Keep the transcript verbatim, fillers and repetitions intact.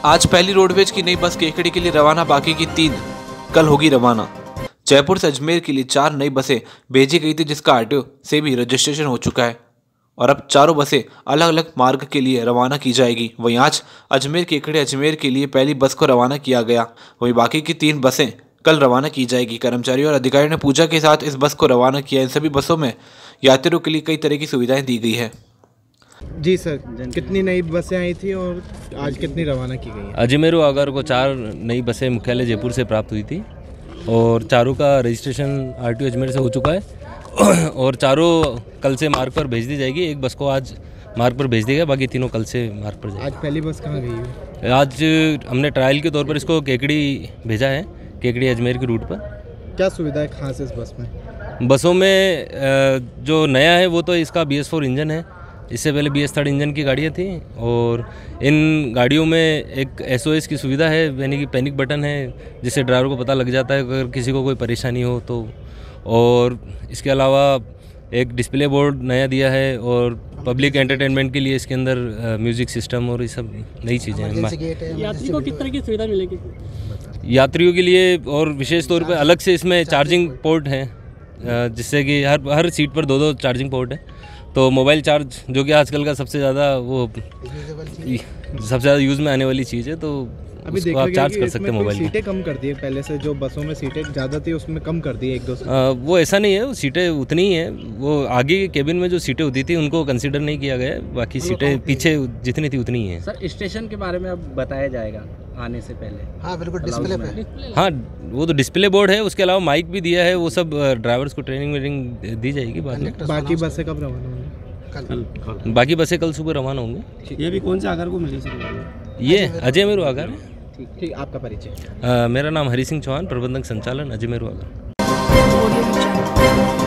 आज पहली रोडवेज की नई बस केकड़ी के लिए रवाना, बाकी की तीन कल होगी रवाना। जयपुर से अजमेर के लिए चार नई बसें भेजी गई थी, जिसका आरटीओ से भी रजिस्ट्रेशन हो चुका है और अब चारों बसें अलग अलग मार्ग के लिए रवाना की जाएगी। वहीं आज अजमेर केकड़ी अजमेर के लिए पहली बस को रवाना किया गया, वहीं बाकी की तीन बसें कल रवाना की जाएगी। कर्मचारियों और अधिकारियों ने पूजा के साथ इस बस को रवाना किया। इन सभी बसों में यात्रियों के लिए कई तरह की सुविधाएं दी गई है। जी सर, कितनी नई बसें आई थी और आज कितनी रवाना की गई हैं? अजमेर आगर को चार नई बसें मुख्यालय जयपुर से प्राप्त हुई थी और चारों का रजिस्ट्रेशन आरटीओ अजमेर से हो चुका है और चारों कल से मार्ग पर भेज दी जाएगी। एक बस को आज मार्ग पर भेज दिया गया, बाकी तीनों कल से मार्ग पर जाएगी। आज पहली बस कहाँ गई है? आज हमने ट्रायल के तौर पर इसको केकड़ी भेजा है, केकड़ी अजमेर के रूट पर। क्या सुविधा है खास इस बस में? बसों में जो नया है वो तो इसका बी एस फोर इंजन है। इससे पहले बी एस थर्ड इंजन की गाड़ियाँ थी और इन गाड़ियों में एक एस ओ एस की सुविधा है, यानी कि पैनिक बटन है, जिससे ड्राइवर को पता लग जाता है अगर किसी को कोई परेशानी हो तो। और इसके अलावा एक डिस्प्ले बोर्ड नया दिया है और पब्लिक एंटरटेनमेंट के लिए इसके अंदर म्यूज़िक सिस्टम और ये सब नई चीज़ें हैं। यात्री को किस तरह की सुविधा मिलेगी? यात्रियों के लिए और विशेष तौर पे अलग से इसमें चार्जिंग पोर्ट है, जिससे कि हर हर सीट पर दो दो चार्जिंग पोर्ट है। तो मोबाइल चार्ज जो कि आजकल का सबसे ज़्यादा वो सबसे ज़्यादा यूज़ में आने वाली चीज़ है, तो अभी उसको आप चार्ज कर सकते हैं मोबाइल में। सीटें कम कर दी है पहले से, जो बसों में सीटें ज़्यादा थी उसमें कम कर दी है एक दो से। आ, वो ऐसा नहीं है, वो सीटें उतनी ही हैं। वो आगे के केबिन में जो सीटें होती थी उनको कंसीडर नहीं किया गया है, बाकी सीटें पीछे जितनी थी उतनी ही हैं। सर, स्टेशन के बारे में अब बताया जाएगा आने से पहले? हाँ बिल्कुल, डिस्प्ले पे। हाँ, वो तो डिस्प्ले बोर्ड है, उसके अलावा माइक भी दिया है। वो सब ड्राइवर्स को ट्रेनिंग वेनिंग दी जाएगी बाद में। बाकी बसें कब रवाना होंगी? कल। बाकी बसें कल सुबह रवाना होंगी। ये भी कौन से आगर को मिली सर? ये अजमेर आगर है। ठीक ठीक, आपका परिचय? मेरा नाम हरी सिंह चौहान, प्रबंधक संचालन अजमेर आगर।